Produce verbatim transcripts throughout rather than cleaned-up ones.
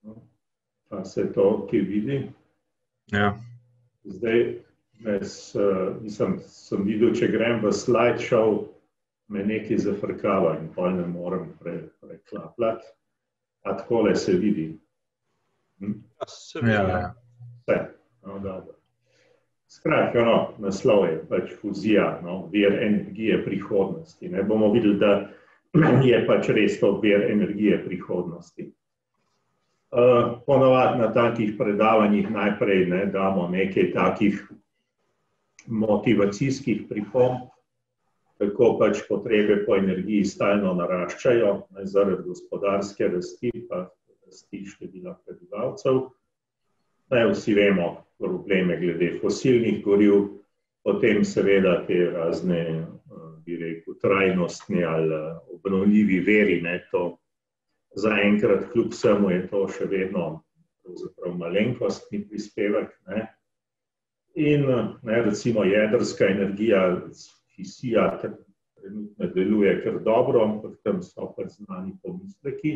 Pa se to, ki vidi. Ja. Zdaj, mes, mislim, sem videl, če grem v slideshow, me nekaj zafrkava in pol ne morem pre, preklapljati. A takole se vidi. Hm? Se vidi. Ja, ja. Vse, no, dobro. Skratka, no, naslov je pač fuzija, no, vir energije prihodnosti. Ne bomo videli, da je pač res to vir energije prihodnosti. Uh, ponovadi na takih predavanjih najprej ne, damo nekaj takih motivacijskih pripomb, kako pač potrebe po energiji stalno naraščajo, ne, zaradi gospodarske rasti, pa rasti števila prebivalcev. Ne, vsi vemo probleme glede fosilnih goriv, potem seveda te razne, bi rekel, trajnostne ali obnovljivi viri, ne, to zaenkrat kljub vsemu je to še vedno pravzaprav malenkostni prispevek, ne. In ne, recimo jedrska energija, fisija trenutno deluje kar dobro, ampak tam so pač znani pomisleki.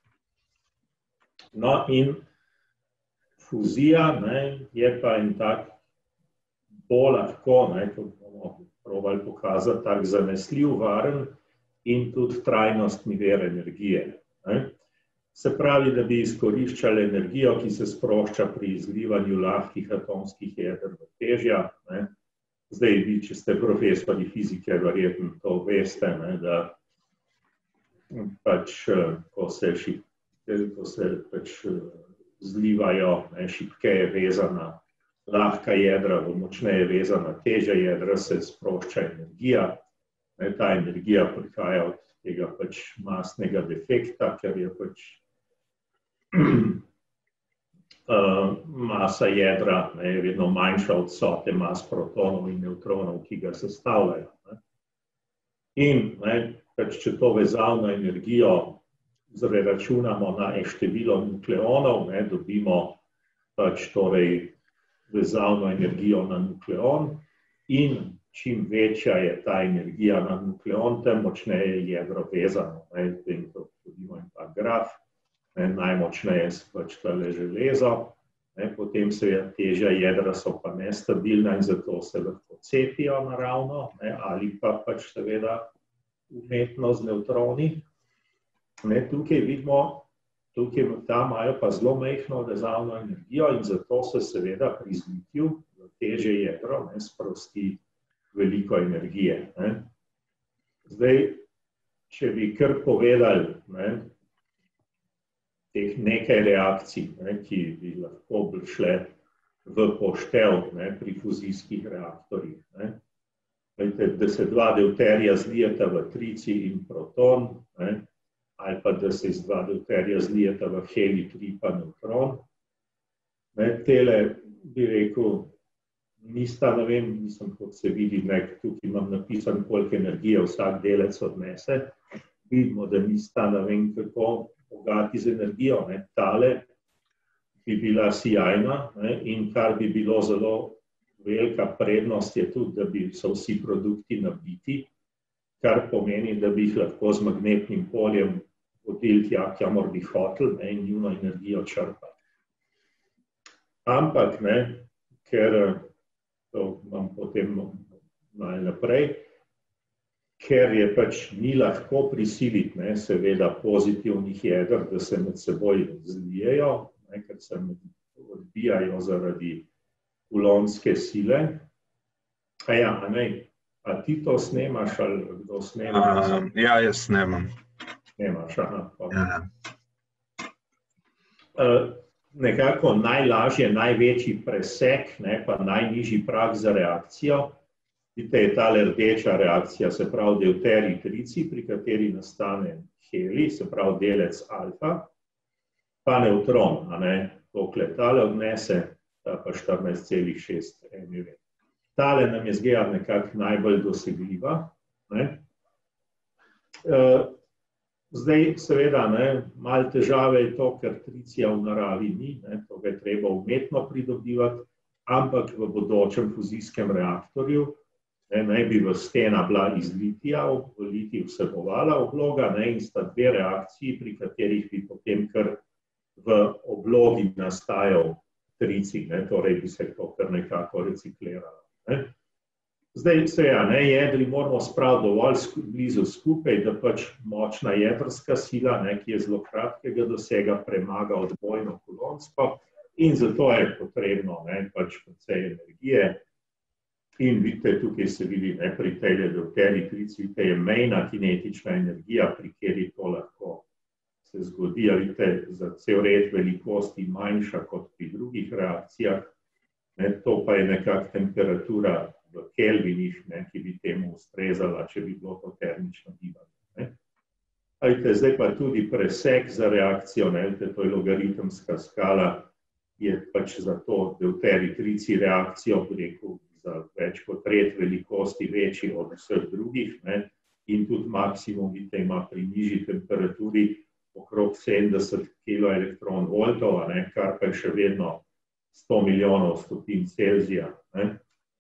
No, in fuzija, ne, je pa en tak bolj lahko, ne, kot bomo probali pokazati, tak zanesljiv, varen in tudi trajnostni vir energije. Ne. Se pravi, da bi izkoriščali energijo, ki se sprošča pri izlivanju lahkih atomskih jeder v težja. Ne. Zdaj, vi, če ste profesorji fizike, verjetno to veste, ne, da pač, ko se, šip, ko se pač zlivajo, ne, šibkeje vezana lahka jedra, močneje vezana težja jedra, se sprošča energija. Ne, ta energija prihaja od tega pač masnega defekta, ker je pač uh, masa jedra, ne, je vedno manjša od vsote mas protonov in nevtronov, ki ga sestavljajo. Ne. In ne, pač, če to vezavno energijo zreračunamo na število nukleonov, ne, dobimo pač torej vezavno energijo na nukleon in čim večja je ta energija na nukleon, tem močneje je jedro vezano. Ne, in to vidimo en tak graf, ne, najmočneje je pač tale železo, ne, potem seveda težja jedra so pa nestabilna in zato se lahko cepijo naravno, ne, ali pa pač seveda umetno z nevtroni. Ne, tukaj vidimo, tukaj tam imajo pa zelo majhno vezavno energijo in zato se seveda pri zlitju v težje jedro, ne, sprosti veliko energije. Ne. Zdaj, če bi kar povedali, ne, teh nekaj reakcij, ne, ki bi lahko šle v poštev, ne, pri fuzijskih reaktorjih. Ne. Da se dva deuterija zlijeta v tricij in proton, ne, ali pa da se iz dva deuterija zlijeta v helij tri pa nevtron. Ne, tele, bi rekel, nista, ne vem, nisem, kot se vidi, ne, tukaj imam napisan, koliko energije vsak delec odnese. Vidimo, da nista, ne vem, kako bogati z energijo. Ne. Tale bi bila sijajna, ne, in kar bi bilo zelo velika prednost je tudi, da bi so vsi produkti nabiti, kar pomeni, da bi jih lahko z magnetnim poljem vodili tja, kamor bi hoteli, ne, in njuno energijo črpali. Ampak, ne, ker to imam potem malo naprej, ker je pač ni lahko prisiliti, ne, seveda pozitivnih jeder, da se med seboj zlijejo, ne, ker se odbijajo zaradi kulonske sile. A ja, a ne, a ti to snemaš ali kdo snema? Uh, ja, jaz snemam. Snemaš, aha. Ja. Uh, nekako najlažje, največji presek, ne, pa najnižji prag za reakcijo. Vidite, je tale rdeča reakcija, se pravi deuterij tricij, pri kateri nastane helij, se pravi delec alfa, pa nevtron, a ne, tokle tale odnese, ta pa štirinajst celih šest MeV. Tale nam je zgleda nekako najbolj dosegljiva. Ne. Uh, Zdaj, seveda, ne, malo težave je to, ker tricija v naravi ni, ne, to ga je treba umetno pridobivati, ampak v bodočem fuzijskem reaktorju ne, naj bi v stena bila iz litija, v litij vsebovala obloga, ne, in sta dve reakciji, pri katerih bi potem kar v oblogi nastajal tricij, ne, torej bi se to kar nekako recikliralo. Ne. Zdaj se ja, ne, jedri moramo spraviti dovolj sku, blizu skupaj, da pač močna jedrska sila, ne, ki je zelo kratkega dosega, premaga odbojno kulonsko in zato je potrebno, ne, pač precej energije. In vidite, tukaj se vidi, ne, pri tej deuterij tricij, vidite, je mejna kinetična energija, pri kateri to lahko se zgodi, vidite, za cel red velikosti manjša kot pri drugih reakcijah, ne, to pa je nekak temperatura v kelvinih, ne, ki bi temu ustrezala, če bi bilo to termično gibanje. Vidite, zdaj pa tudi presek za reakcijo, ne, vidite, to je logaritemska skala, je pač za to deuterij tricij reakcijo, bi rekel, za več kot tret velikosti večji od vseh drugih, ne, in tudi maksimum, vidite, ima pri nižji temperaturi okrog sedemdeset kiloelektronvoltov, ne, kar pa je še vedno sto milijonov stopinj Celzija. Ne.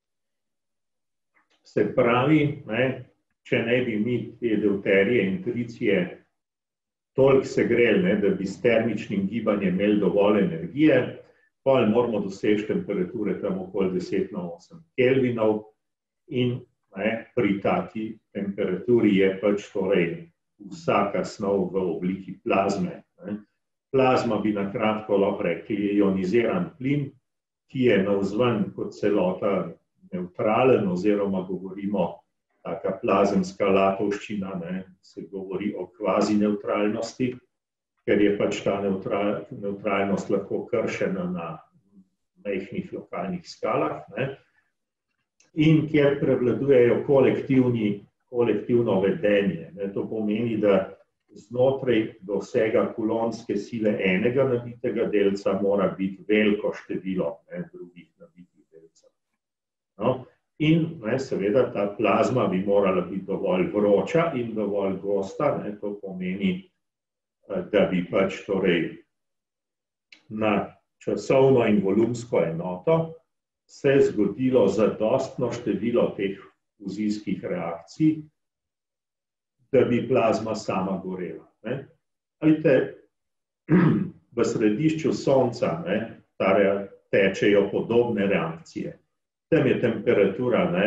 Se pravi, ne, če ne bi mi te deuterije in tricije toliko segreli, ne, da bi s termičnim gibanjem imeli dovolj energije, pa moramo doseči temperature tam okoli deset na osem kelvinov in, ne, pri taki temperaturi je pač torej vsaka snov v obliki plazme. Ne. Plazma bi na kratko lahko rekli je ioniziran plin, ki je navzven kot celota nevtralen, oziroma govorimo, taka plazemska latovščina, ne, se govori o kvazi nevtralnosti, ker je pač ta neutral, neutralnost lahko kršena na majhnih lokalnih skalah, ne, in kjer prevladujejo kolektivni, kolektivno vedenje. Ne, to pomeni, da znotraj dosega kulonske sile enega nabitega delca mora biti veliko število, ne, drugih nabitih delcev. No, in, ne, seveda ta plazma bi morala biti dovolj vroča in dovolj gosta, ne, to pomeni, da bi pač torej na časovno in volumsko enoto se zgodilo zadostno število teh fuzijskih reakcij, da bi plazma sama gorela. Ne. Vidite, v središču Sonca, ne, tečejo podobne reakcije. Tam je temperatura, ne,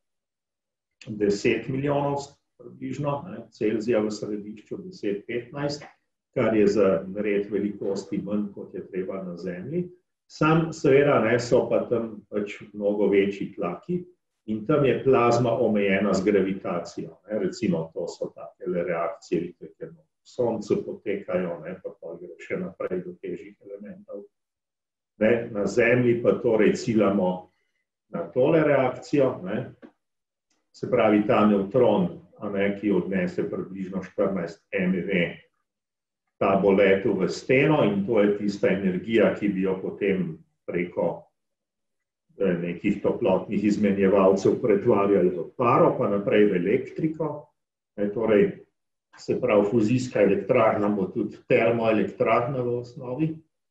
deset milijonov približno, ne, Celzija v središču deset petnajst, kar je za red velikosti manj, kot je treba na Zemlji. Sam seveda, ne, so pa tam pač mnogo večji tlaki in tam je plazma omejena z gravitacijo. Ne. Recimo, to so takele reakcije, vidite, ker v Soncu potekajo, ne, pa pa gre še naprej do težjih elementov. Ne. Na Zemlji pa torej ciljamo na tole reakcijo, ne. Se pravi, ta nevtron, a ne, ki odnese približno štirinajst MeV, ta bo letel v steno in to je tista energija, ki bi jo potem preko nekih toplotnih izmenjevalcev pretvarjali v paro, pa naprej v elektriko. Ne, torej, se pravi, fuzijska elektrarna bo tudi termoelektrarna v osnovi.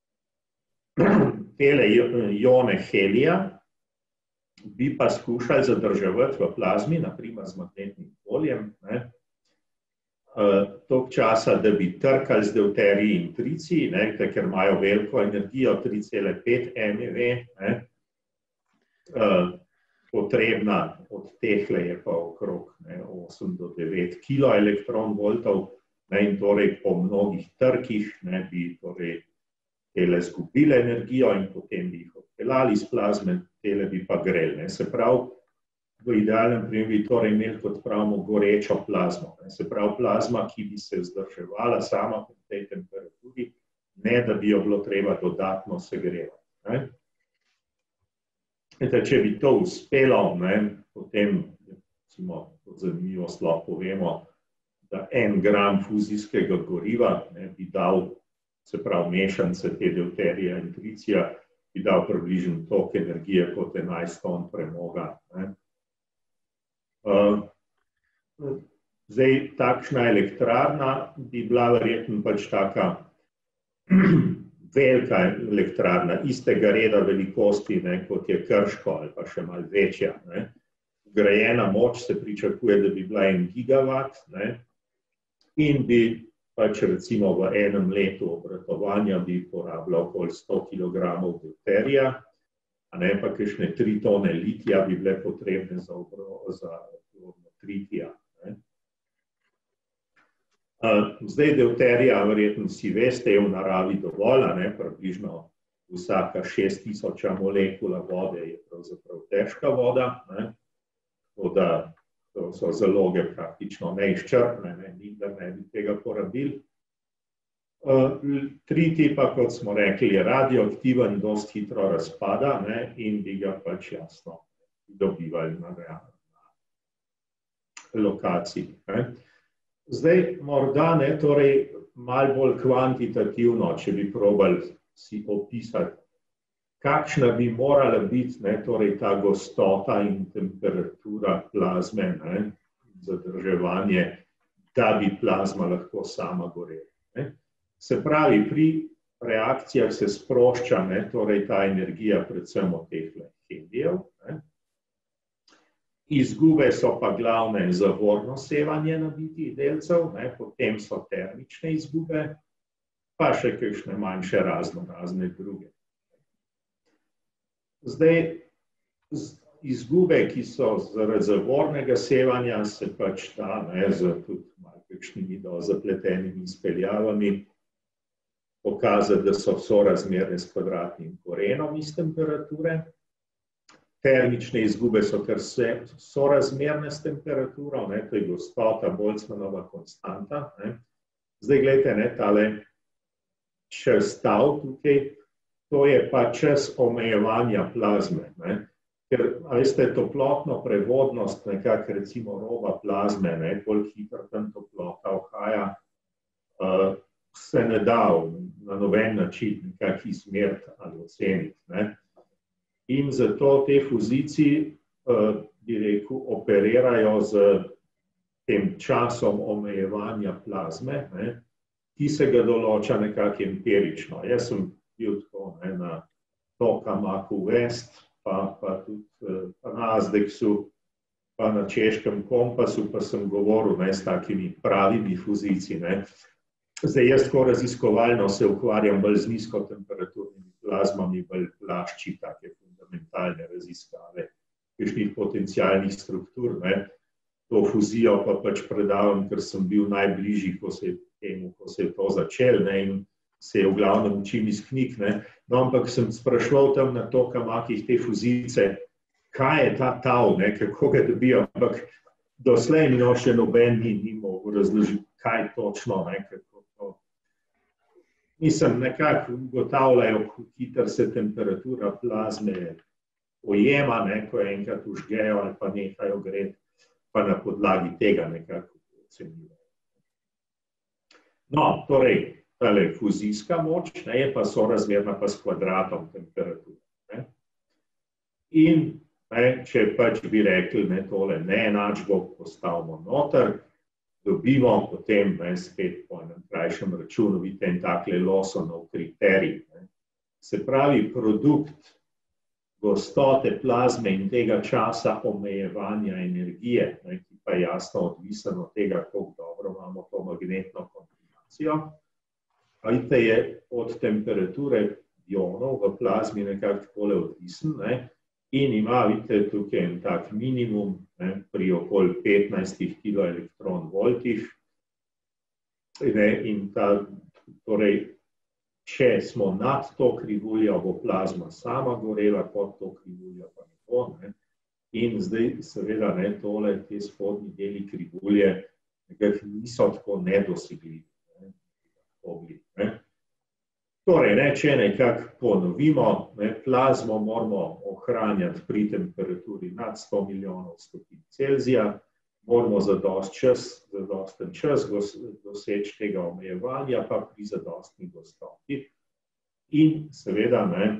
Tele ione helija bi pa skušali zadrževati v plazmi, na primer z magnetnim poljem, ne, toliko časa, da bi trkali z deuteriji in triciji, ne, ker imajo veliko energijo, tri cele pet MeV, ne, potrebna od tehle je pa okrog, ne, osem do devet kiloelektronvoltov, ne, in torej po mnogih trkih, ne, bi torej tele zgubile energijo in potem bi jih odpeljali iz plazme, tele bi pa greli. Ne. Se pravi, v idealnem primeru bi torej imeli, kot pravimo, gorečo plazmo. Ne. Se pravi, plazma, ki bi se vzdrževala sama pri tej temperaturi, ne da bi jo bilo treba dodatno segrevati. Ne. Ete, če bi to uspelo, ne, potem, recimo, kot zanimivost lahko povemo, da en gram fuzijskega goriva, ne, bi dal, se pravi, mešance te deuterija in tricija, bi dal približno toliko energije kot enajst ton premoga. Ne. Uh, zdaj, takšna elektrarna bi bila verjetno pač taka velika elektrarna, istega reda velikosti, ne, kot je Krško ali pa še malo večja. Ne. Vgrajena moč se pričakuje, da bi bila en gigavat, ne, in bi pač recimo v enem letu obratovanja bi porabljal okoli sto kilogramov deuterija, a ne pa kakšne tri tone litija bi bile potrebne za obrodno tritija. Zdaj deuterija, verjetno si veste, je v naravi dovolj, a ne, približno vsaka šest tisoča molekula vode je pravzaprav težka voda, ne, tako da to so zaloge praktično neizčrpne, ne, nikdar ne bi tega porabili. Tritij pa, kot smo rekli, je radioaktiven, dosti hitro razpada, ne, in bi ga pač jasno dobivali na lokaciji, ne. Zdaj, morda ne, torej malo bolj kvantitativno, če bi probali si opisati, kakšna bi morala biti, ne, torej ta gostota in temperatura plazme, ne, zadrževanje, da bi plazma lahko sama gorela, ne. Se pravi, pri reakcijah se sprošča, ne, torej ta energija predvsem od teh helijev, ne. Izgube so pa glavne zavorno sevanje nabitih delcev, ne, potem so termične izgube, pa še kakšne manjše razno razne druge. Zdaj, izgube, ki so zaradi zavornega sevanja, se pač da, ne, z tudi malo kakšnimi zapletenimi izpeljavami pokazati, da so sorazmerne s kvadratnim korenom iz temperature. Termične izgube so kar sorazmerne s temperaturo, ne, to je gostota, Boltzmannova konstanta, ne. Zdaj, gledajte, ne, tale črstav tukaj, to je pa čas omejevanja plazme, ne. Ker, a veste, toplotno prevodnost, nekako recimo roba plazme, ne, koliko hitro tam toplota ohaja, uh, se ne da na noben način nekako izmeriti ali oceniti, ne. In zato te fuziciji, bi rekel, operirajo z tem časom omejevanja plazme, ne, ki se ga določa nekako empirično. Jaz sem bil tako, ne, na Tokamak West, pa, pa tudi pa na Azdeksu, pa na Češkem kompasu, pa sem govoril, ne, s takimi pravimi fuziciji, ne. Zdaj, jaz tako raziskovalno se ukvarjam bolj z nizkotemperaturni plazmami, bolj plašči, take fundamentalne raziskave, kakšnih potencialnih struktur, ne. To fuzijo pa pač predavam, ker sem bil najbližji, ko se je temu, ko se je to začel, ne, in se je v glavnem učim iz knjig, ne. No, ampak sem spraševal tam na Tokamakih te fuzice, kaj je ta tau, ne, kako ga dobijo, ampak doslej mi še noben ni, ni mogel razložiti, kaj točno, ne, kako to. Mislim, nekako ugotavljajo, kako hitro se temperatura plazme ujema, ne, ko enkrat užgejo ali pa nehajo greti, pa na podlagi tega nekako ocenjujejo. No, torej, tale fuzijska moč, ne, je pa sorazmerna pa s kvadratom temperature, ne. In, ne, če pač bi rekli, ne, tole neenačbo postavimo noter, dobimo potem, ne, spet po enem krajšem računu, vidite en takle Lawsonov kriterij, ne. Se pravi, produkt gostote plazme in tega časa omejevanja energije, ne, ki pa je jasno odvisen od tega, koliko dobro imamo to magnetno kombinacijo, vidite, je od temperature ionov v plazmi nekako takole odvisen, ne, in ima, vidite, tukaj en tak minimum, ne, pri okoli petnajstih kiloelektronvoltih, ne, in ta, torej, če smo nad to krivuljo, bo plazma sama gorela, pod to krivuljo pa ne bo, ne. In zdaj seveda, ne, tole, te spodnji deli krivulje nekako niso tako nedosegljivi, ne, ne. Torej, ne, če nekako ponovimo, ne, plazmo moramo ohranjati pri temperaturi nad sto milijonov stopinj Celzija, moramo zadost čas, zadosten čas doseči tega omejevanja, pa pri zadostni gostoti. In seveda, ne,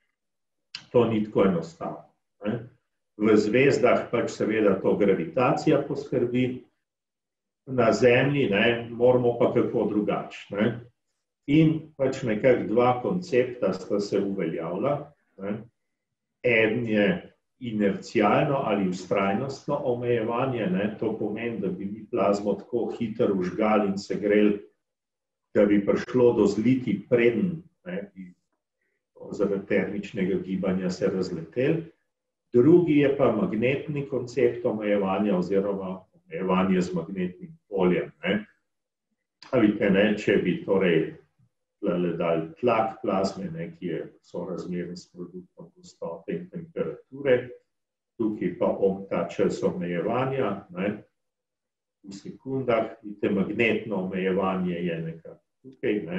to ni tako enostavno, ne. V zvezdah pač seveda to gravitacija poskrbi, na Zemlji, ne, moramo pa kako drugače, ne. In pač nekako dva koncepta sta se uveljavila, ne. Eden je inercialno ali vztrajnostno omejevanje, ne, to pomeni, da bi mi plazmo tako hitro vžgali in segreli, da bi prišlo do zliti preden, ne, bi zaradi termičnega gibanja se razletel. Drugi je pa magnetni koncept omejevanja oziroma omejevanje z magnetnim poljem. Ne. Vidite, ne, če bi torej dali tlak plazme, ne, ki je sorazmeren s produktom gostote in temperature, tukaj pa ta čas omejevanja, ne, v sekundah, vidite, magnetno omejevanje je nekako tukaj, ne,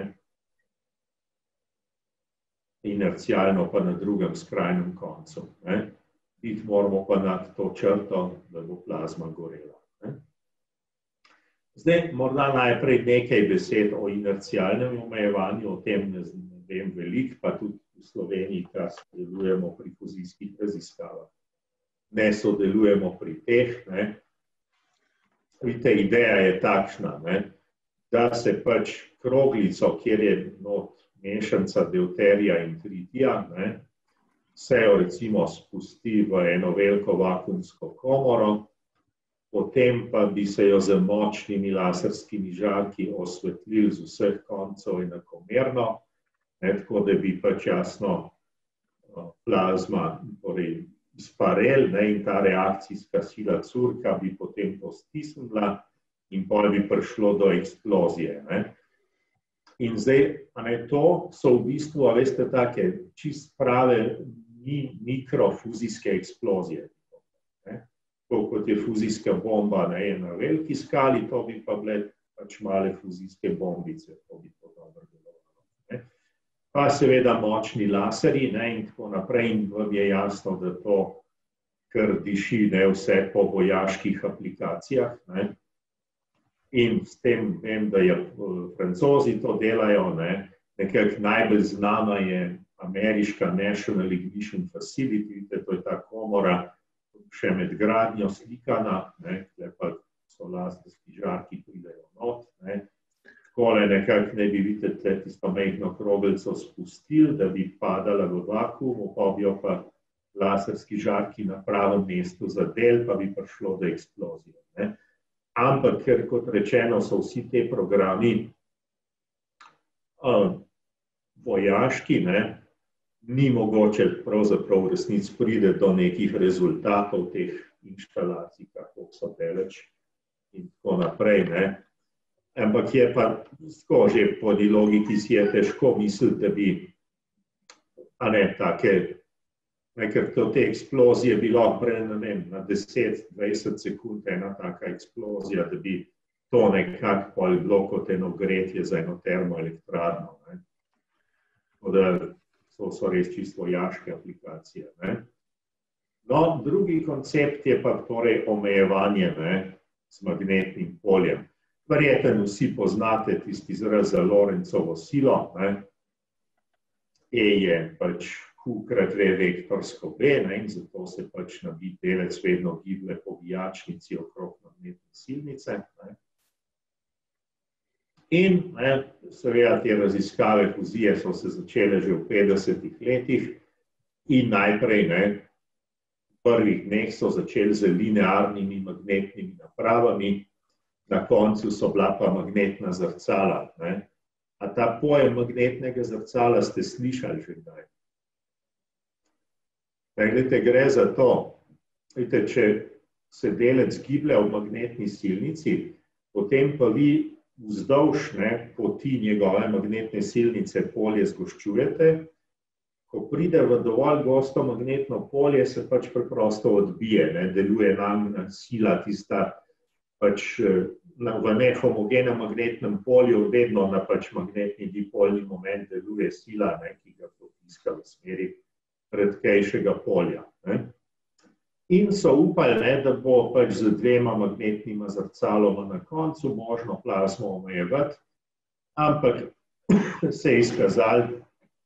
inercialno pa na drugem skrajnem koncu. Ne. Biti moramo pa nad to črto, da bo plazma gorela. Ne. Zdaj, morda najprej nekaj besed o inercialnem omejevanju, o tem ne, ne vem veliko, pa tudi v Sloveniji, kar sodelujemo pri fuzijskih raziskavah. Ne sodelujemo pri teh. Ne. Vidite, ideja je takšna, ne, da se pač kroglico, kjer je not mešanca deuterija in tritija, ne, se jo recimo spusti v eno veliko vakuumsko komoro, potem pa bi se jo z močnimi laserskimi žarki osvetlili z vseh koncev enakomerno, ne, tako da bi pač jasno plazma torej izparel, ne, in ta reakcijska sila curka bi potem to stisnila in potem bi prišlo do eksplozije. Ne. In zdaj, a ne, to so v bistvu, a veste, take čist prave mikrofuzijske eksplozije. Ne. To, kot je fuzijska bomba, ne, je na veliki skali, to bi pa bile pač male fuzijske bombice, to bi to dobro delovalo. Ne. Pa seveda močni laserji, ne, in tako naprej, in vam je jasno, da to kar diši, ne, vse po vojaških aplikacijah. Ne. In s tem vem, da je Francozi to delajo, ne, nekako najbolj znana je ameriška National Ignition Facility, to je ta komora, še med gradnjo slikana, ne, tukaj pa so laserski žarki pridejo not, ne. Takole nekako ne bi vidite tisto majhno kroglico spustili, da bi padala v vakuum, pa bi jo pa laserski žarki na pravem mestu zadel, pa bi prišlo do eksplozije. Ne. Ampak, ker kot rečeno so vsi te programi uh, vojaški, ne, ni mogoče pravzaprav v resnici pride do nekih rezultatov teh inštalacij, kako so daleč in tako naprej. Ne. Ampak je pa tako že po logiki si je težko misliti, da bi a ne, take, ne, ker to te eksplozije bi lahko prej, ne vem, na deset do dvajset sekund ena taka eksplozija, da bi to nekako pol bilo kot eno gretje za eno termoelektrarno. Ne. Tako da to so res čisto vojaške aplikacije. Ne. No, drugi koncept je pa torej omejevanje, ne, z magnetnim poljem. Verjetno vsi poznate tisti izraz za Lorentzovo silo. Ne. E je pač Q krat V vektorsko B, ne, in zato se pač nabit delec vedno giblje po vijačnici okrog magnetne silnice. Ne. In ne, seveda te raziskave fuzije so se začele že v petdesetih letih in najprej, ne, v prvih dneh so začeli z linearnimi magnetnimi napravami, na koncu so bila pa magnetna zrcala. Ne. A ta pojem magnetnega zrcala ste slišali že kdaj? Gledajte, gre za to, vidite, če se delec giblje v magnetni silnici, potem pa vi vzdolž, ne, poti njegove magnetne silnice polje zgoščujete. Ko pride v dovolj gosto magnetno polje, se pač preprosto odbije, ne, deluje nam sila tista pač v nehomogenem magnetnem polju, vedno na pač magnetni dipolni moment deluje sila, ne, ki ga potiska v smeri redkejšega polja. Ne. In so upali, ne, da bo pač z dvema magnetnima zrcaloma na koncu možno plazmo omejevati, ampak se je izkazalo,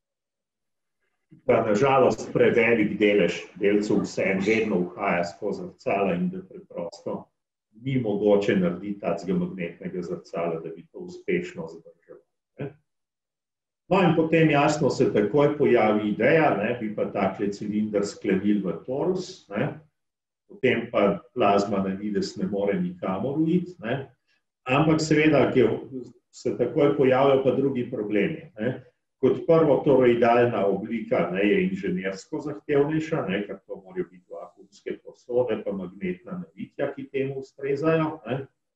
da nažalost prevelik delež delcev vseeno vedno uhaja skozi zrcala in da preprosto ni mogoče narediti takega magnetnega zrcala, da bi to uspešno zadržalo. No in potem jasno se takoj pojavi ideja, ne, bi pa takle cilinder sklenili v torus, ne. Potem pa plazma na vides ne more nikamor uiti, ne. Ampak seveda se takoj pojavijo pa drugi problemi. Ne. Kot prvo, toroidalna oblika ne, je inženirsko zahtevnejša, ne, ker to morajo biti vakuumske posode, pa magnetna navitja, ki temu ustrezajo. Ne.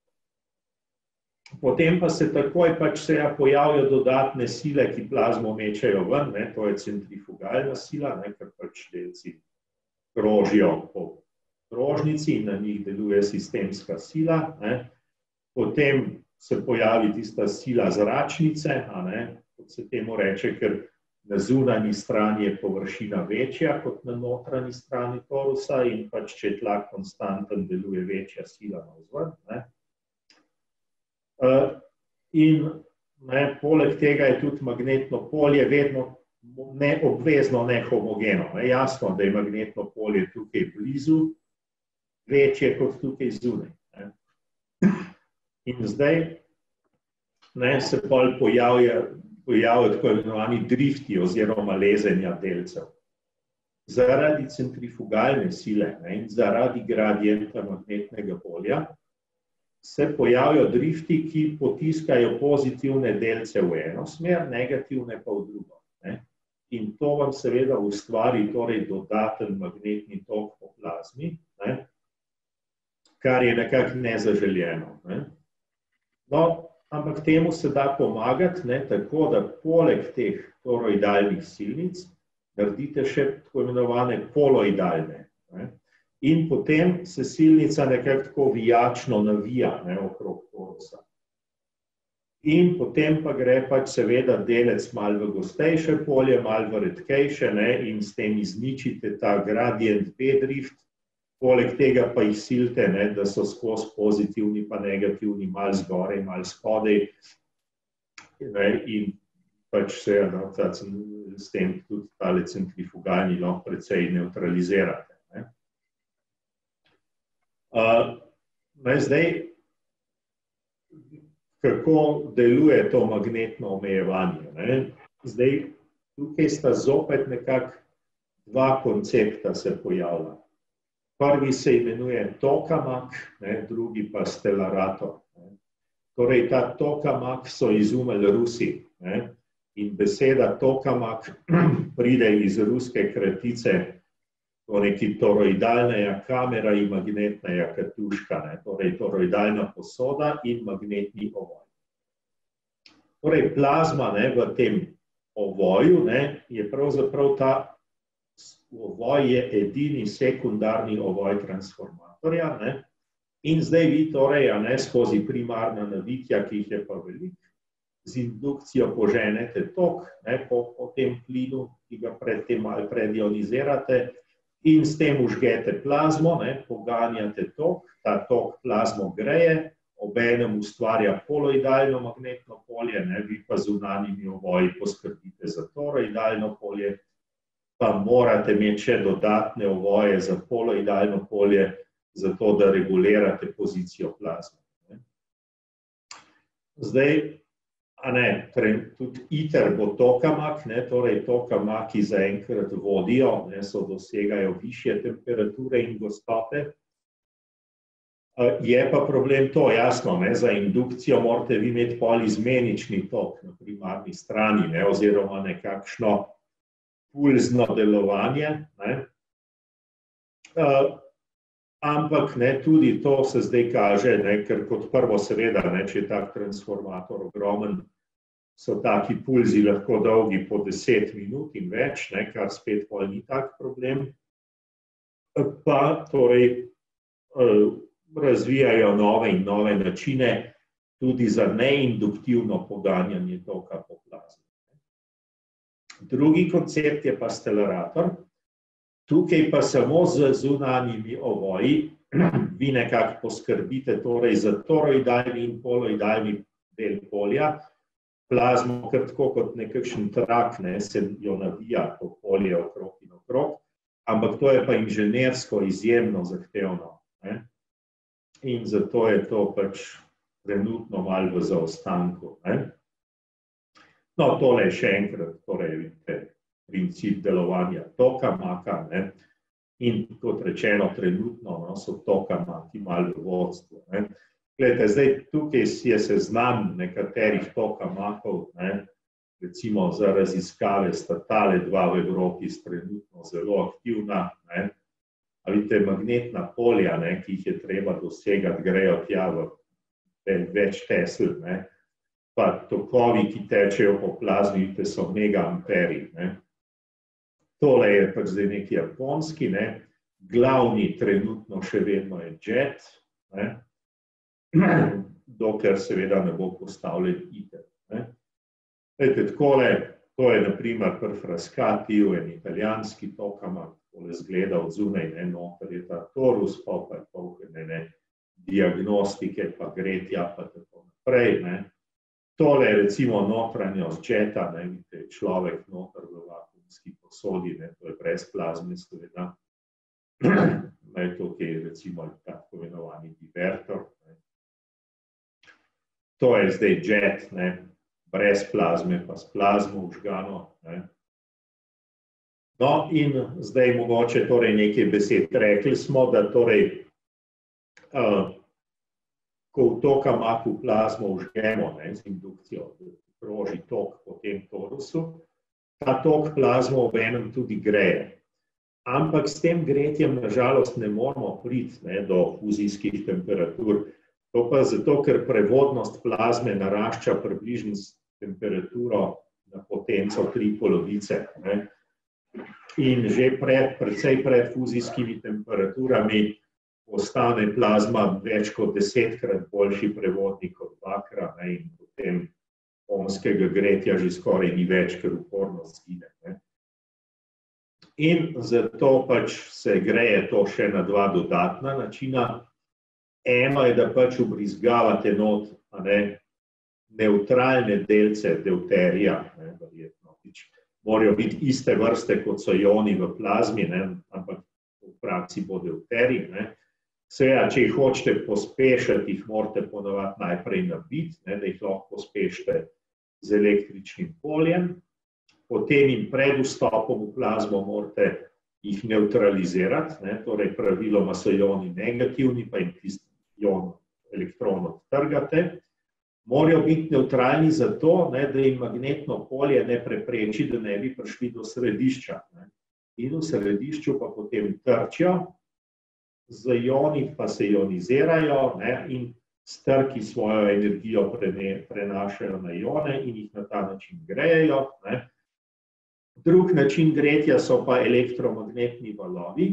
Potem pa se takoj pač se pojavijo dodatne sile, ki plazmo mečejo ven, ne, to je centrifugalna sila, ne, ker pač delci krožijo po krožnici in na njih deluje sistemska sila. Ne. Potem se pojavi tista sila zračnice, a ne, kot se temu reče, ker na zunanji strani je površina večja kot na notranji strani torusa in pač, če je tlak konstanten, deluje večja sila navzven. Ne. Uh, in ne, poleg tega je tudi magnetno polje vedno ne, obvezno nehomogeno. Ne. Jasno, da je magnetno polje tukaj blizu večje kot tukaj zunaj. Ne. In zdaj ne, se pol pojavlja pojavijo tako imenovani drifti oziroma lezenja delcev. Zaradi centrifugalne sile ne, in zaradi gradienta magnetnega polja se pojavijo drifti, ki potiskajo pozitivne delce v eno smer, negativne pa v drugo. Ne. In to vam seveda ustvari torej dodaten magnetni tok po plazmi, ne, kar je nekako nezaželjeno. Ne. No, ampak temu se da pomagati, ne, tako da poleg teh toroidalnih silnic naredite še tako imenovane poloidalne. Ne. In potem se silnica nekako tako vijačno navija ne, okrog torusa. In potem pa gre pač seveda delec malo v gostejše polje, malo v redkejše, ne, in s tem izničite ta gradient B-drift. Poleg tega pa jih silite, ne, da so skozi pozitivni pa negativni, malo zgoraj, malo spodaj. Ne, in pač se no, ta, s tem tudi tale centrifugalni lahko precej nevtralizirate. Ne. Uh, ne, zdaj, kako deluje to magnetno omejevanje? Ne. Zdaj, tukaj sta zopet nekako dva koncepta se pojavlja. Prvi se imenuje tokamak, ne, drugi pa stelarator. Ne. Torej, ta tokamak so izumili Rusi. Ne. In beseda tokamak pride iz ruske kratice, to neki toroidalna kamera in magnetna katuška, ne. Torej, toroidalna posoda in magnetni ovoj. Torej, plazma ne, v tem ovoju ne, je pravzaprav ta ovoj je edini sekundarni ovoj transformatorja. Ne? In zdaj vi torej ne, skozi primarna navitja, ki jih je pa veliko, z indukcijo poženete tok ne, po, po tem plinu, ki ga predtem malo predionizirate in s tem užgete plazmo, ne, poganjate tok, ta tok plazmo greje, obenem ustvarja poloidalno magnetno polje, ne, vi pa z zunanjimi ovoji poskrbite za toroidalno polje, pa morate imeti še dodatne ovoje za poloidalno polje, zato da regulirate pozicijo plazme. Zdaj, a ne, tudi ITER bo tokamak, ne, torej tokamaki zaenkrat vodijo, ne, so dosegajo višje temperature in gostote. Je pa problem to, jasno, ne, za indukcijo morate vi imeti polizmenični tok na primarni strani, ne, oziroma nekakšno pulzno delovanje, ne. Uh, ampak ne, tudi to se zdaj kaže, ne, ker kot prvo seveda, ne, če je tak transformator ogromen, so taki pulzi lahko dolgi po deset minut in več, ne, kar spet pol ni tak problem. Pa torej uh, razvijajo nove in nove načine tudi za neinduktivno poganjanje toka po plazmi. Drugi koncept je pa stelarator. Tukaj pa samo z zunanjimi ovoji vi nekako poskrbite torej za toroidalni in poloidalni del polja. Plazmo, kar tako kot nekakšen trak, ne, se jo navija to polje okrog in okrog, ampak to je pa inženirsko izjemno zahtevno. Ne. In zato je to pač trenutno malo v zaostanku. Ne. No, tole je še enkrat, torej, vidite, princip delovanja tokamaka, ne, in kot rečeno, trenutno no, so tokamaki malo v vodstvu, ne. Glejte, zdaj tukaj je seznam nekaterih tokamakov, ne, recimo za raziskave sta tale dva v Evropi trenutno zelo aktivna. Ne. A vidite, magnetna polja, ne, ki jih je treba dosegati, grejo tja v več tesel, ne. Pa tokovi, ki tečejo po plazmi, vidite, so megaamperi. Ne. Tole je pač zdaj neki japonski, ne. Glavni trenutno še vedno je jet, ne. Dokler seveda ne bo postavljen iter. Glejte, takole, to je na primer pri Frascatiju, en italijanski tokamak, takole zgleda od zunaj, ne, noter je ta torus, pa pa je polhne, ne, diagnostike, pa gretja, pa tako naprej, ne. Tole je recimo notranjost jeta, ne, vidite, človek noter v vakuumski posodi, ne, to je brez plazme, seveda. Ne, tukaj je recimo tako imenovani divertor, ne. To je zdaj jet, ne, brez plazme, pa s plazmo vžgano, ne. No, in zdaj mogoče torej nekaj besed. Rekli smo, da torej, uh, ko v tokamaku plazmo vžgemo, ne, z indukcijo, kroži tok po tem torusu, ta tok plazmo v enem tudi greje. Ampak s tem gretjem nažalost ne moramo priti, ne, do fuzijskih temperatur. To pa zato, ker prevodnost plazme narašča približno s temperaturo na potenco tri polovice. Ne. In že pred, precej pred fuzijskimi temperaturami postane plazma več kot desetkrat boljši prevodnik od bakra, ne, in potem ohmskega gretja že skoraj ni več, ker upornost zgine. Ne. In zato pač se greje to še na dva dodatna načina. Eno je, da pač vbrizgavate not, a ne, nevtralne delce deuterija, ne, verjetno, morajo biti iste vrste, kot so ioni v plazmi, ne, ampak v praksi bo deuterij, ne. Seveda, če jih hočete pospešiti, jih morate ponavadi najprej nabiti, ne, da jih lahko pospešite z električnim poljem, potem in pred vstopom v plazmo morate jih nevtralizirati, ne, torej praviloma so ioni negativni, pa jim tisti ion elektron odtrgate. Morajo biti nevtralni zato, ne, da jim magnetno polje ne prepreči, da ne bi prišli do središča. Ne. In v središču pa potem trčijo, z ioni pa se ionizirajo, ne, in s trki svojo energijo prenašajo na ione in jih na ta način grejejo. Ne. Drug način gretja so pa elektromagnetni valovi,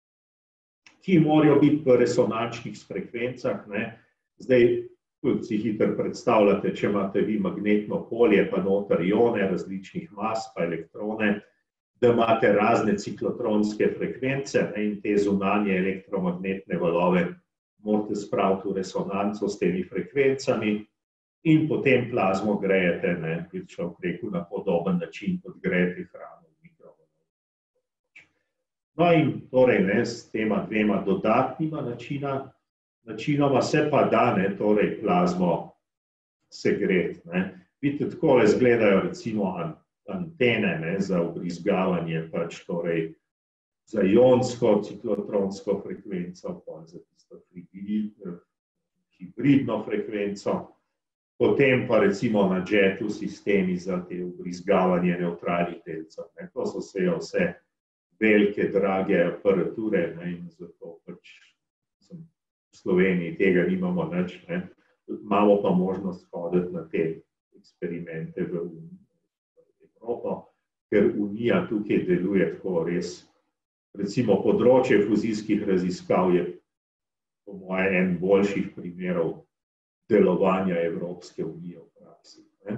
ki morajo biti v resonančnih frekvencah. Ne. Zdaj, tudi si hitro predstavljate, če imate vi magnetno polje, pa noter ione različnih mas, pa elektrone, da imate razne ciklotronske frekvence, ne, in te zunanje elektromagnetne valove morate spraviti v resonanco s temi frekvencami in potem plazmo grejete, ne, bi človek rekel, na podoben način, kot grejete hrano v mikrovlnkovih. No in torej, ne, s tema dvema dodatnima načina, načinoma se pa da, ne, torej plazmo segreti, ne. Vidite, takole izgledajo recimo antene, ne, za vbrizgavanje, pač torej za ionsko ciklotronsko frekvenco, pa za tisto hibridno frekvenco, potem pa recimo na jetu sistemi za te vbrizgavanje nevtralnih delcev. Ne. To so se vse velike, drage aparature, ne, in zato pač v Sloveniji tega nimamo nič, ne. Imamo pa možnost hoditi na te eksperimente v Evropo, ker Unija tukaj deluje tako res. Recimo področje fuzijskih raziskav je po moje en boljših primerov delovanja Evropske unije v praksi. Ne.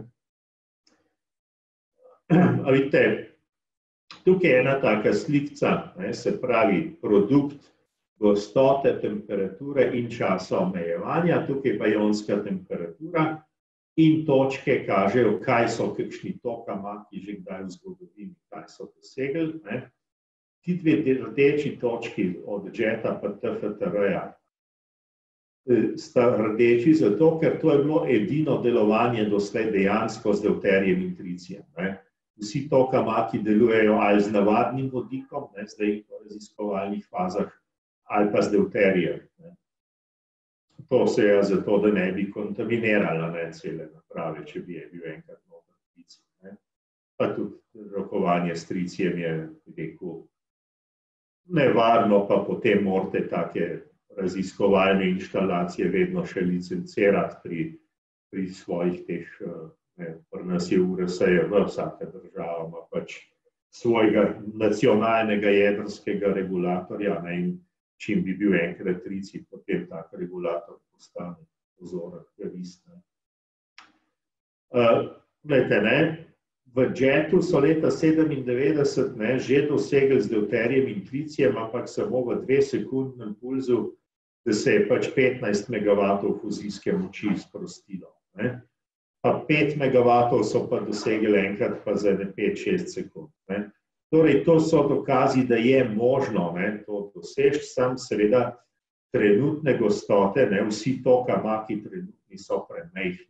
A vidite, tukaj je ena taka slikca, ne, se pravi produkt gostote, temperature in časa omejevanja, tukaj pa ionska temperatura in točke kažejo, kaj so kakšni tokamaki že kdaj v zgodovini, kaj so dosegli. Ne. Ti dve rdeči točki od jeta pa T F T R-ja sta rdeči zato, ker to je bilo edino delovanje doslej dejansko z deuterijem in tricijem. Vsi tokamaki delujejo ali z navadnim vodikom, ne, zdaj v raziskovalnih fazah, ali pa z deuterijem. To se je zato, da ne bi kontaminirala ne, cele naprave, če bi je bil enkrat noter trici. Pa tudi rokovanje s tricijem je rekel nevarno, pa potem morate take raziskovalne inštalacije vedno še licencirati pri, pri svojih teh, ne, pri nas je U R S J V, vsaka država ima pač svojega nacionalnega jedrskega regulatorja, ne, in čim bi bil enkrat trici, potem tak regulator postane pozoren, revistne. Uh, glejte, ne, v jetu so leta sedemindevetdeset ne, že dosegli z deuterijem in tricijem, ampak samo v dvesekundnem pulzu, da se je pač petnajst megavatov fuzijske moči sprostilo. Ne. Pa pet megavatov so pa dosegli enkrat pa za ne pet šest sekund. Ne. Torej, to so dokazi, da je možno ne, to doseči, sam seveda trenutne gostote, ne, vsi tokamaki trenutni so premajhni,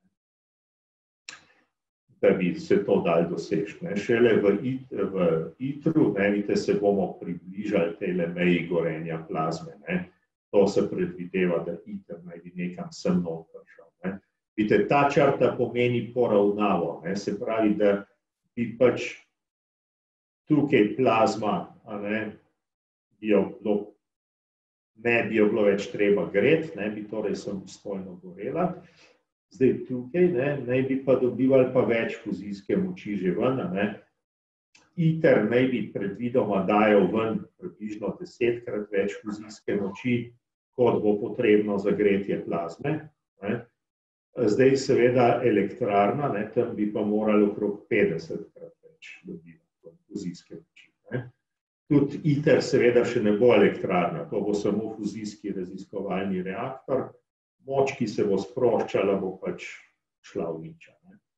da bi se to dal doseči. Ne. Šele v, it, v itru, ne, vidite, se bomo približali tele meji gorenja plazme. Ne. To se predvideva, da iter naj bi nekam sem noter šel. Ne. Vidite, ta črta pomeni poravnavo, ne, se pravi, da bi pač tukaj plazma, a ne, bi jo bilo, ne bi jo bilo več treba greti, ne, bi torej samostojno gorela. Zdaj tukaj, ne, naj bi pa dobivali pa več fuzijske moči že ven, ne. Iter naj bi predvidoma dajal ven približno desetkrat več fuzijske moči, kot bo potrebno za gretje plazme. Ne. Zdaj seveda elektrarna, ne, tam bi pa morali okrog petdesetkrat več dobivati fuzijske moči. Ne. Tudi iter seveda še ne bo elektrarna, to bo samo fuzijski raziskovalni reaktor, moč, ki se bo sproščala, bo pač šla v nič.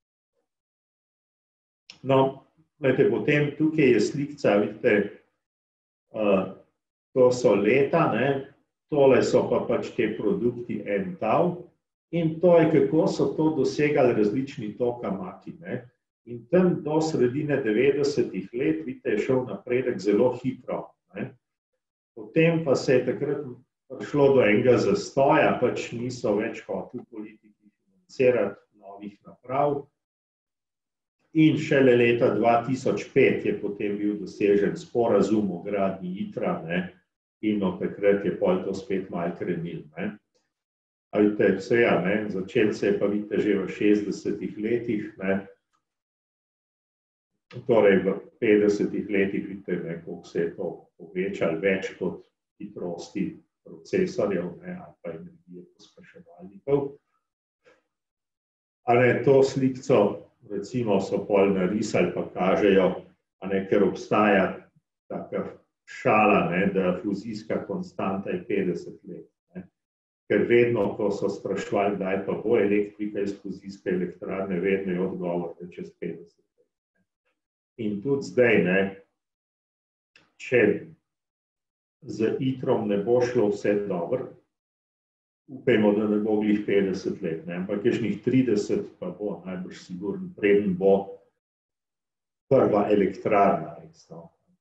No, glejte, potem tukaj je slikca, vidite, uh, to so leta, ne, tole so pa pač te produkti en tau in to je, kako so to dosegali različni tokamaki, ne. In tam do sredine devetdesetih let, vidite, je šel napredek zelo hitro. Ne. Potem pa se je takrat prišlo do enega zastoja, pač niso več hoteli politiki financirati novih naprav. In šele leta dva tisoč pet je potem bil dosežen sporazum o gradnji itra, ne, in od takrat je pol to spet malo krenil. Ne. A vidite, vse ja, ne, začel se je pa, vidite, že v šestdesetih letih, ne. Torej v petdesetih letih, vidite, ne, koliko se je to povečalo, več kot hitrosti procesorjev, ne, ali pa energije pospeševalnikov. A ne, to slikco, recimo, so pol narisali, pa kažejo, a ne, ker obstaja taka šala, ne, da fuzijska konstanta je petdeset let. Ne. Ker vedno, ko so spraševali, kdaj pa bo elektrika iz fuzijske elektrarne, vedno je odgovor, da čez petdeset let. In tudi zdaj, ne, če z itrom ne bo šlo vse dobro, upajmo, da ne bo glih petdeset let, ne, ampak kakšnih trideset pa bo najbrž sigurno, preden bo prva elektrarna, recimo.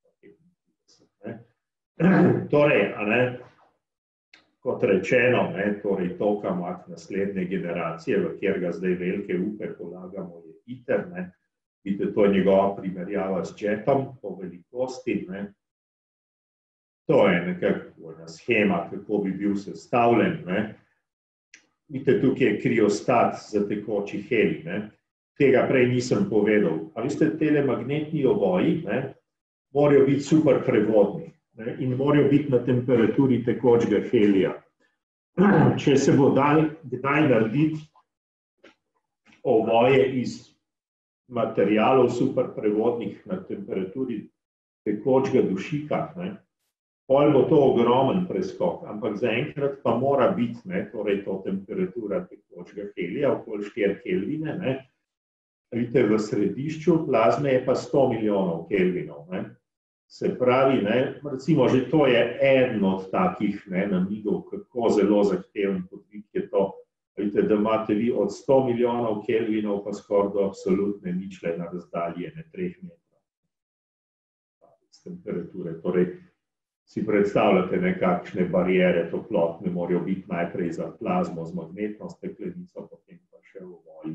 Torej, a ne, kot rečeno, ne, torej tokamak naslednje generacije, v kjer ga zdaj velike upe polagamo, je iter, ne. Vidite, to je njegova primerjava s jetom po velikosti. Ne. To je nekakva shema, kako bi bil sestavljen. Ne. Vidite, tukaj je kriostat za tekoči helij. Ne. Tega prej nisem povedal. A veste, tele magnetni oboji, ne, morajo biti super prevodni, ne, in morajo biti na temperaturi tekočega helija. Če se bo dal kdaj narediti oboje iz materialov superprevodnih na temperaturi tekočega dušika, ne, pol bo to ogromen preskok, ampak zaenkrat pa mora biti, ne, torej to temperatura tekočega helija, okoli štiri kelvine, ne. Vidite, v središču plazme je pa sto milijonov kelvinov, ne. Se pravi, ne, recimo že to je eden od takih, ne, namigov, kako zelo zahteven podvig je to. Vidite, da imate vi od sto milijonov kelvinov pa skoraj do absolutne ničle na razdalji ene treh metrov. Z temperature. Torej, si predstavljate nekakšne barijere toplotne, morajo biti najprej za plazmo z magnetno steklenico, potem pa še v vodi.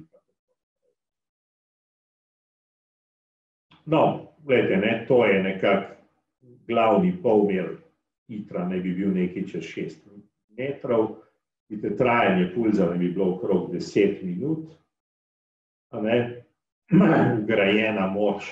No, gledajte, ne, to je nekak glavni polmer itra, ne bi bil nekaj čez šest metrov, vidite, trajanje pulza ne bi bilo okrog deset minut, a ne, vgrajena moč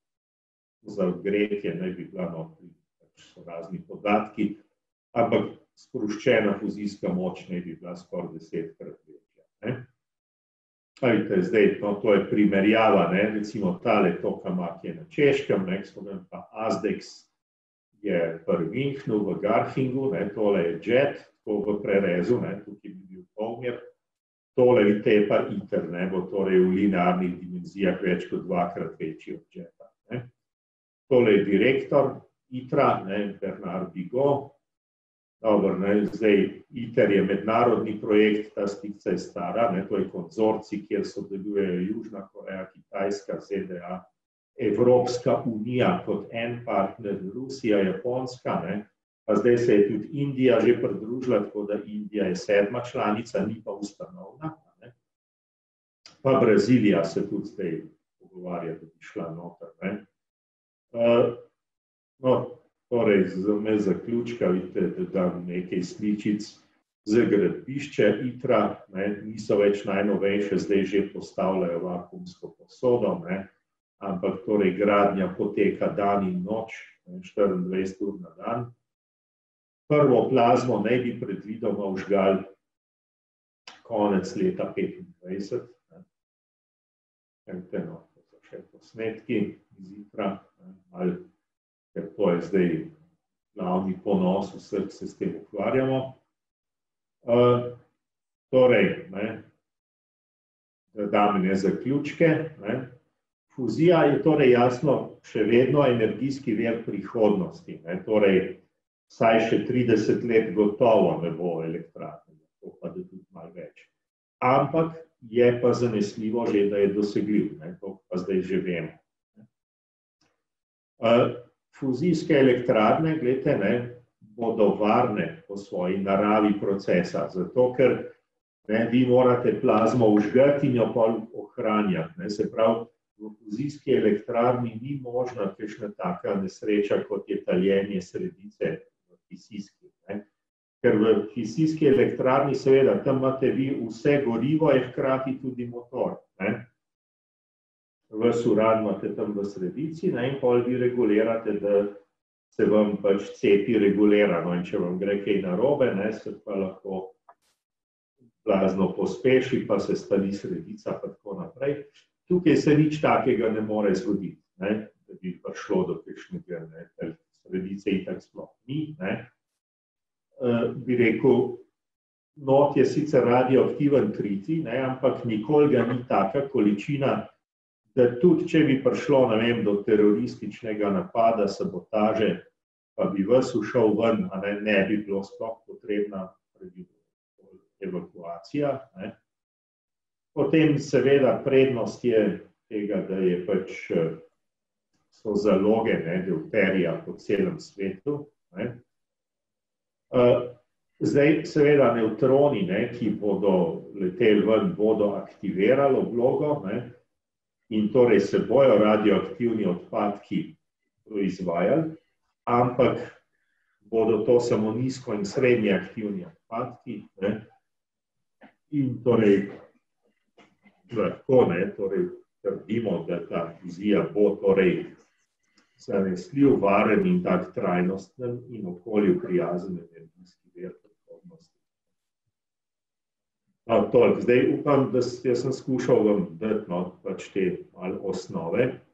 za gretje ne bi bila, no, so razni podatki, ampak sproščena fuzijska moč ne bi bila skoraj desetkrat večja. Ne? Vidite, zdaj, no, to je primerjava, ne? Recimo tale tokamak je na Češkem, ne? Pa Azdex je pri Münchnu v Garchingu, ne? Tole je jet, to v prerezu, ne? Tukaj bi bil polmer, tole vidite je pa iter, ne? Bo torej v linearnih dimenzijah več kot dvakrat večji od jeta. Ne? Tole je direktor itra, ne, Bernard Bigot. Dobro, ne, zdaj iter je mednarodni projekt, ta stikca je stara, ne, to je konzorcij, kjer sodelujejo Južna Koreja, Kitajska, Z D A, Evropska unija kot en partner, Rusija, Japonska, ne, pa zdaj se je tudi Indija že pridružila, tako da Indija je sedma članica, ni pa ustanovna, ne. Pa Brazilija se tudi zdaj pogovarja, da bi šla noter, ne. Uh, No, torej, za me zaključka, vidite, da dam nekaj sličic z gradbišče itra, ne, niso več najnovejše, zdaj že postavljajo vakuumsko posodo, ne, ampak torej gradnja poteka dan in noč, ne, štiriindvajset ur na dan. Prvo plazmo naj bi predvidoma vžgali konec leta petindvajset. Ne. Vidite, no, to so še posnetki iz itra, ne, ali ker to je zdaj glavni ponos vseh, se s tem ukvarjamo. Uh, torej, ne, da dam ne zaključke, ne. Fuzija je torej jasno še vedno energijski vir prihodnosti, ne, torej vsaj še trideset let gotovo ne bo elektrarne, to pa da tudi malo več. Ampak je pa zanesljivo že, da je dosegljiv, ne, to pa zdaj že vemo. Uh, Fuzijske elektrarne, gledajte, ne, bodo varne po svoji naravi procesa, zato ker ne, vi morate plazmo vžgati in jo pol ohranjati. Ne, se pravi, v fuzijski elektrarni ni možna kakšna taka nesreča, kot je taljenje sredice v fisijski. Ne. Ker v fisijski elektrarni, seveda, tam imate vi vse gorivo, je hkrati tudi motor. Ne. Ves urad imate tam v sredici, ne, in pol vi regulirate, da se vam pač cepi regulira. No, in če vam gre kaj narobe, ne, se pa lahko plazno pospeši, pa se stali sredica, pa tako naprej. Tukaj se nič takega ne more zgoditi, ne, da bi prišlo do kakšnega, ne, sredice itak sploh ni. Ne. Uh, bi rekel, not je sicer radioaktiven triti, ne, ampak nikoli ga ni taka količina, da tudi, če bi prišlo, ne vem, do terorističnega napada, sabotaže, pa bi ves ušel ven, a ne, ne bi bilo sploh potrebna evakuacija. Ne. Potem seveda prednost je tega, da je pač so zaloge, ne, deuterija po celem svetu. Ne. Zdaj seveda nevtroni, ne, ki bodo leteli ven, bodo aktivirali oblogo, ne, in torej se bojo radioaktivni odpadki proizvajali, ampak bodo to samo nizko in srednje aktivni odpadki, ne, in torej lahko, ne, torej trdimo, da ta fuzija bo torej zanesljiv, varen in tak trajnosten in okolju prijazen energijski vir prihodnosti. No, toliko. Zdaj upam, da jaz sem skušal vam dati, no, pač te malo osnove.